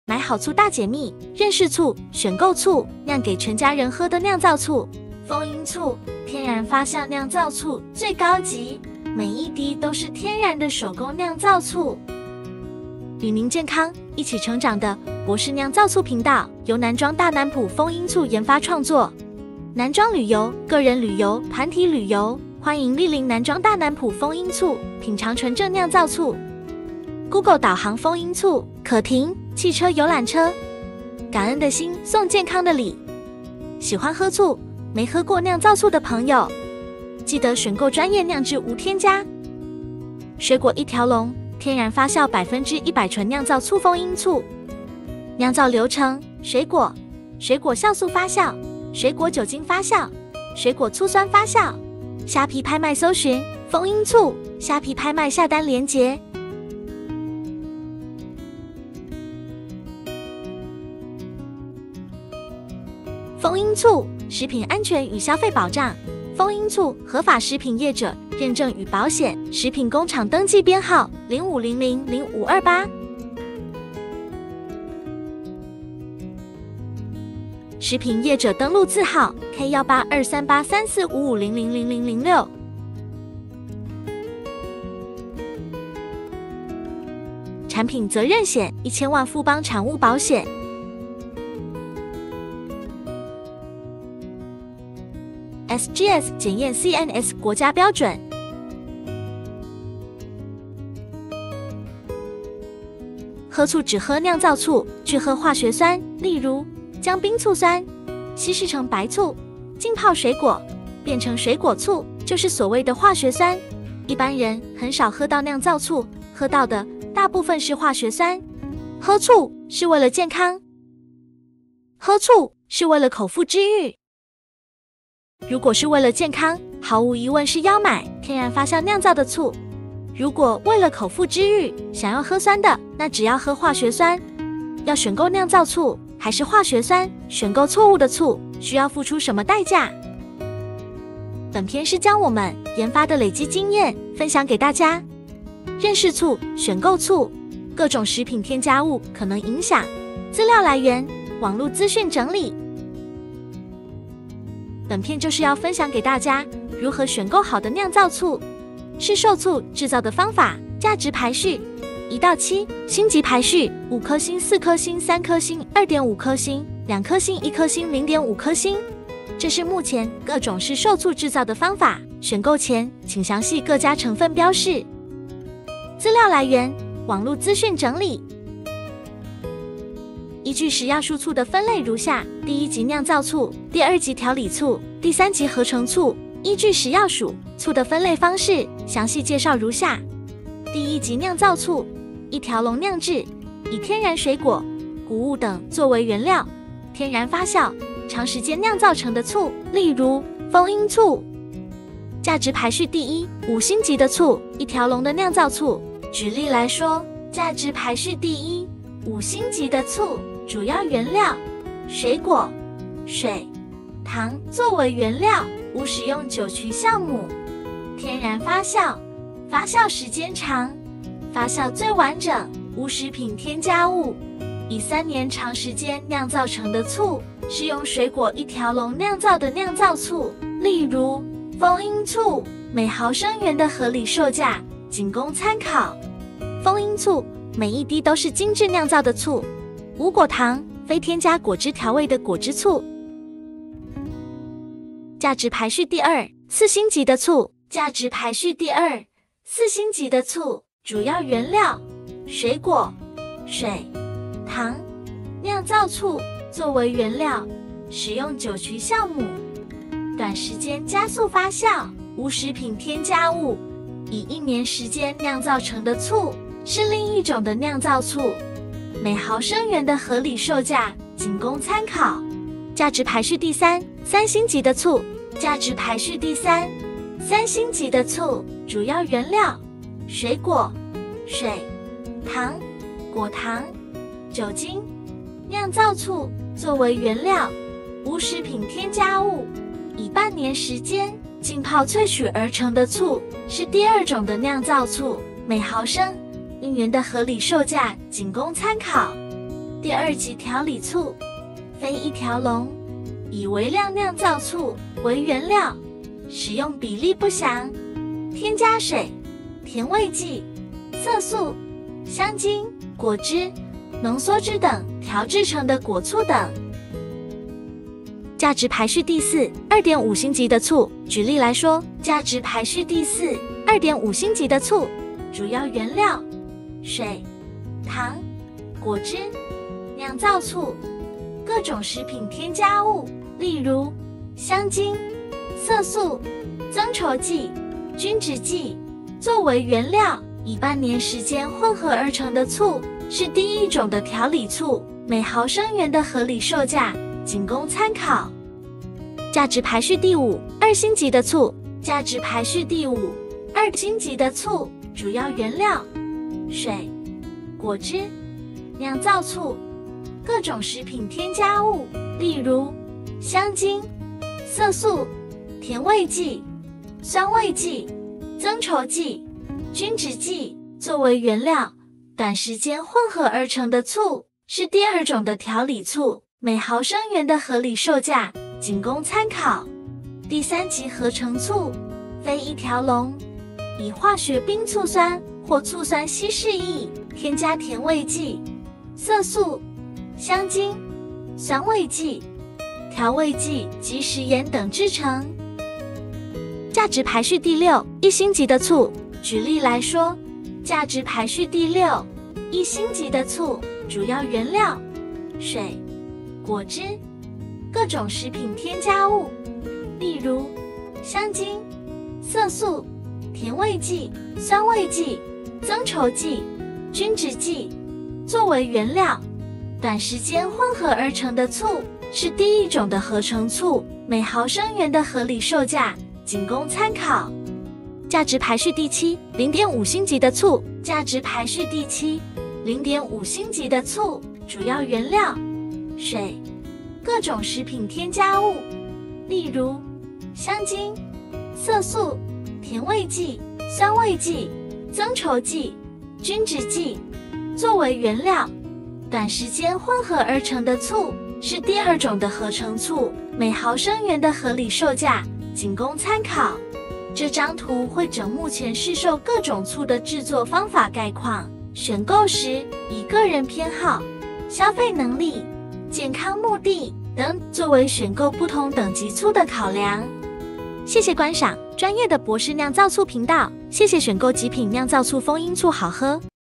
买好醋大解密，认识醋，选购醋，酿给全家人喝的酿造醋。丰英醋，天然发酵酿造醋，最高级，每一滴都是天然的手工酿造醋。与您健康一起成长的博士酿造醋频道，由南庄大南埔丰英醋研发创作。南庄旅游、个人旅游、团体旅游，欢迎莅临南庄大南埔丰英醋，品尝纯正酿造醋。Google 导航丰英醋，可停汽车游览车。感恩的心送健康的礼。喜欢喝醋，没喝过酿造醋的朋友，记得选购专业酿制无添加。水果一条龙，天然发酵100%纯酿造醋丰英醋。酿造流程：水果酵素发酵，水果酒精发酵，水果醋酸发酵。虾皮拍卖搜寻丰英醋，虾皮拍卖下单连结。丰英醋，食品安全与消费保障。丰英醋合法食品业者认证与保险，食品工厂登记编号05000528。食品业者登录字号 K182383455000006。产品责任险1000万富邦产物保险。SGS 检验 CNS 国家标准。喝醋只喝酿造醋，拒喝化学酸，例如将冰醋酸稀释成白醋，浸泡水果变成水果醋，就是所谓的化学酸。一般人很少喝到酿造醋，喝到的大部分是化学酸。喝醋是为了健康，喝醋是为了口腹之欲。如果是为了健康，毫无疑问是要买天然发酵酿造的醋。如果为了口腹之欲，想要喝酸的，那只要喝化学酸。要选购酿造醋还是化学酸，选购错误的醋，需要付出什么代价？本片是将我们研发的累积经验分享给大家。认识醋，选购醋，各种食品添加物可能影响。资料来源：网络资讯整理。本片就是要分享给大家如何选购好的酿造醋。市售醋制造的方法，价值排序1到7，星级排序5颗星、4颗星、3颗星、2.5颗星、2颗星、1颗星、0.5颗星。这是目前各种市售醋制造的方法。选购前请详细各家成分标示。资料来源：网络资讯整理。依据食药署醋的分类如下：第1级酿造醋，第2级调理醋，第3级合成醋。依据食药署醋的分类方式，详细介绍如下。第1级酿造醋，一条龙酿制，以天然水果、谷物等作为原料，天然发酵，长时间酿造成的醋，例如丰英醋。价值排序第1，5星级的醋，一条龙的酿造醋。举例来说，价值排序第1，5星级的醋，主要原料水果、水、糖作为原料，无使用酒曲酵母，天然发酵，发酵时间长，发酵最完整，无食品添加物，以3年长时间酿造成的醋，是用水果一条龙酿造的酿造醋，例如丰英醋。每毫升元的合理售价仅供参考。丰英醋每一滴都是精致酿造的醋，无果糖，非添加果汁调味的果汁醋。价值排序第2，4星级的醋。价值排序第2，4星级的醋，主要原料水果、水、糖，酿造醋作为原料，使用酒曲酵母，短时间加速发酵，无食品添加物，以1年时间酿造成的醋，是另一种的酿造醋。每毫升元的合理售价仅供参考。价值排序第3，3星级的醋。价值排序第3，3星级的醋，主要原料水果、水、糖、果糖、酒精，酿造醋作为原料，无食品添加物，以半年时间浸泡萃取而成的醋，是第2种的酿造醋。每毫升1元的合理售价仅供参考。 第2级调理醋，非一条龙，以微量酿造醋为原料，使用比例不详，添加水、甜味剂、色素、香精、果汁、浓缩汁等调制成的果醋等。价值排序第4 2.5 星级的醋，举例来说，价值排序第4 2.5 星级的醋，主要原料水、糖、果汁、酿造醋、各种食品添加物，例如香精、色素、增稠剂、均质剂，作为原料，以半年时间混合而成的醋，是第1种的调理醋，每毫升元的合理售价仅供参考。价值排序第5 2星级的醋，价值排序第5 2星级的醋，主要原料水、果汁、酿造醋、各种食品添加物，例如香精、色素、甜味剂、酸味剂、增稠剂、均质剂，作为原料，短时间混合而成的醋，是第2种的调理醋，每毫升元的合理售价仅供参考。第3级合成醋，非一条龙，以化学冰醋酸或醋酸稀释液添加甜味剂、色素、香精、酸味剂、调味剂及食盐等制成。价值排序第6 1星级的醋，举例来说，价值排序第6 1星级的醋，主要原料水、果汁、各种食品添加物，例如香精、色素、甜味剂、酸味剂、增稠剂、均质剂，作为原料，短时间混合而成的醋，是第1种的合成醋，每毫升元的合理售价仅供参考。价值排序第7 0.5 星级的醋，价值排序第7 0.5 星级的醋，主要原料水、各种食品添加物，例如香精、色素、甜味剂、酸味剂、增稠剂、均质剂，作为原料，短时间混合而成的醋，是第2种的合成醋，每毫升元的合理售价仅供参考。这张图会整目前市售各种醋的制作方法概况，选购时以个人偏好、消费能力、健康目的等作为选购不同等级醋的考量。谢谢观赏专业的博士酿造醋频道，谢谢选购极品酿造醋，丰音醋好喝。